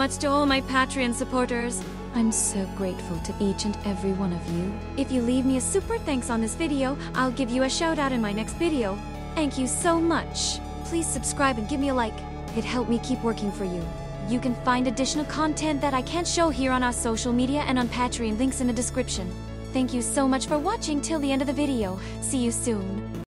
much to all my Patreon supporters. I'm so grateful to each and every one of you. If you leave me a super thanks on this video, I'll give you a shout out in my next video. Thank you so much. Please subscribe and give me a like. It helped me keep working for you. You can find additional content that I can't show here on our social media and on Patreon, links in the description. Thank you so much for watching till the end of the video. See you soon.